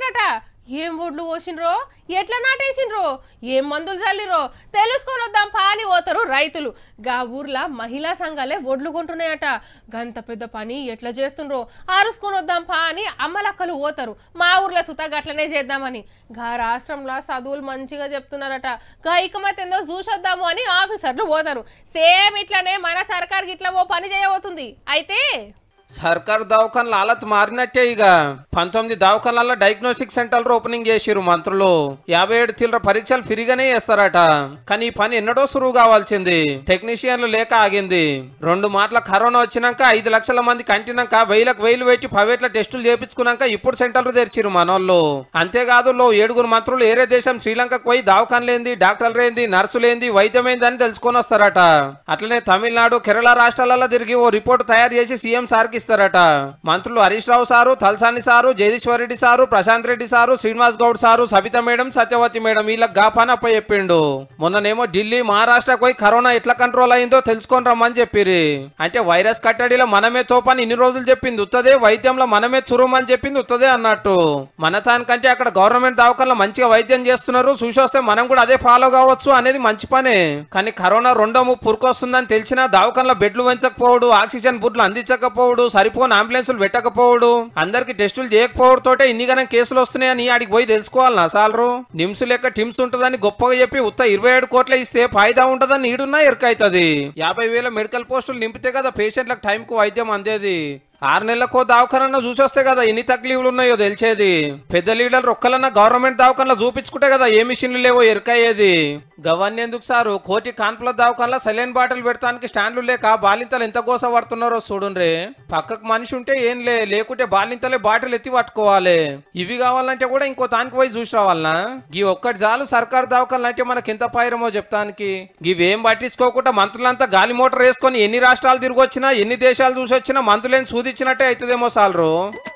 నాటినట ఏం ఒడ్లు పోసిండ్రో ఎట్లా నాటేసిండ్రో ఏం మందులు చల్లిరో తెలుసుకొని వద్దాం పాని పోతారు రైతులు గా ఊర్ల మహిళా సంఘాలే ఒడ్లు కొంటున్నాయట గంత పెద్ద పని ఎట్లా చేస్తుండ్రో ఆరుసుకొని వద్దాం పాని అమ్మలక్కలు పోతారు మా ఊర్లో సుత గట్లనే చేద్దామని గా రాష్ట్రంలో చదువులు మంచిగా చెప్తున్నారట గా ఇకమత్ ఏందో చూసొద్దాము అని ఆఫీసర్లు పోతారు సేమ్ ఇట్లానే మన సర్కార్ గిట్లా ఓ పని చేయబోతుంది అయితే సర్కార్ దవాఖానల హాలత్ మారినట్టే ఇక 19 దవాఖానల డయాగ్నోస్టిక్ సెంటర్లు ఓపెనింగ్ చేసిరు మంత్రులు 57 తీవ్ర పరీక్షలు ఫ్రీగానే చేస్తారట కానీ ఈ పని ఎన్నడో సురువు కావాల్సింది టెక్నీషియన్లు లేక ఆగింది 2 మాటల కరోనా వచ్చినాక 5 లక్షల మంది కంటినాక వేలు పెట్టి ప్రైవేట్ల టెస్టులు చేపించుకున్నాక ఇప్పుడు సెంటర్లు తెరిచిరు మనోళ్ళు అంతేకాదు 7 మంత్రులు ఏరే దేశం శ్రీలంకకు పోయి దవాఖానలేంది డాక్టర్లేంది నర్సులేంది వైద్యమైంది అని తెలుసుకొని వస్తారట అట్లనే తమిళనాడు కేరళ రాష్ట్రాలలో తిరిగి ఓ రిపోర్ట్ తయారు చేసి సీఎం సార్కి ఇస్తారట మంత్రులు Harish Rao sir Talasani sir Jagadishwar Reddy sir Prashant Reddy sir Srinivas Goud sir Sabitha madam Satyavathi madam వీళ్ళకి గాపాన అప్ప చెప్పిండు మొన్ననేమో ఢిల్లీ మహారాష్ట్రకు పోయి కరోనా ఎట్లా కంట్రోల్ అయిందో తెలుసుకొని రమ్మని చెప్పిరి అంటే వైరస్ కట్టడిలో మనమే తోపని ఇన్ని రోజులు చెప్పింది ఉత్తదే వైద్యంలో మనమే తురుమని చెప్పింది ఉత్తదే అన్నట్టు మన దానికంటే అక్కడ గవర్నమెంట్ దవాఖానలో మంచిగా వైద్యం చేస్తున్నారు చూసొస్తే మనం కూడా అదే ఫాలో కావచ్చు అనేది మంచి పనే కానీ కరోనా రెండో ముప్పు పురుకొస్తుందని తెలిసినా దవాఖానలో బెడ్లు పెంచకపోవడు ఆక్సిజన్ బుడ్లు అందించకపోవడు సరిపోని అంబులెన్సులు పెట్టకపోవడు అందరికి టెస్టులు చేయకపోవడంతోటే ఇన్ని గణం కేసులు వస్తున్నాయని ఆడికి పోయి తెలుసుకోవాలన్నా సాలరు నిమ్స్ లెక్క టిమ్స్ ఉంటుందని గొప్పగా చెప్పి ఉత్త 27 కోట్ల ఇస్తే ఫాయిదా ఉంటుందని నీడున్నా ఎరకైతుంది 50,000 మెడికల్ పోస్టులు నింపితే కదా పేషెంట్లకు టైంకు వైద్యం అందేది 6 నెలలకో దవాఖాన చూసొస్తే కదా ఎన్ని తక్లీఫ్లు ఉన్నాయో తెలిసేది పెద్ద లీడర్లు ఒక్కలన్నా గవర్నమెంట్ దవాఖానలో చూపించుకుంటే కదా ఏ మిషన్లు లేవో ఎరకయ్యేది గవర్నీ ఎందుకు సారు కోటి కాన్పుల దవాఖానలో సెలైన్ బాటిల్ పెడతానికి స్టాండ్లు లేక బాలింతలు ఎంత గోస పడుతున్నారో చూడుండ్రే పక్కకు మనిషి ఉంటే ఏం లేకుంటే బాలింతలే బాటిల్ ఎత్తి పట్టుకోవాలి ఇవి కావాలంటే కూడా ఇంకో దానికి పోయి చూసి రావాలనా ఈ ఒక్కటి చాలు సర్కారు దవాఖానలు అంటే మనకి ఎంత పాయిరమో చెప్తానికి ఇవేం పట్టించుకోకుండా మంత్రులంతా గాలి మోటార్ వేసుకొని ఎన్ని రాష్ట్రాలు తిరిగి వచ్చినా ఎన్ని దేశాలు చూసి వచ్చినా మంత్రులేని సూది ఇచ్చినట్టే అవుతుందేమో సాలరు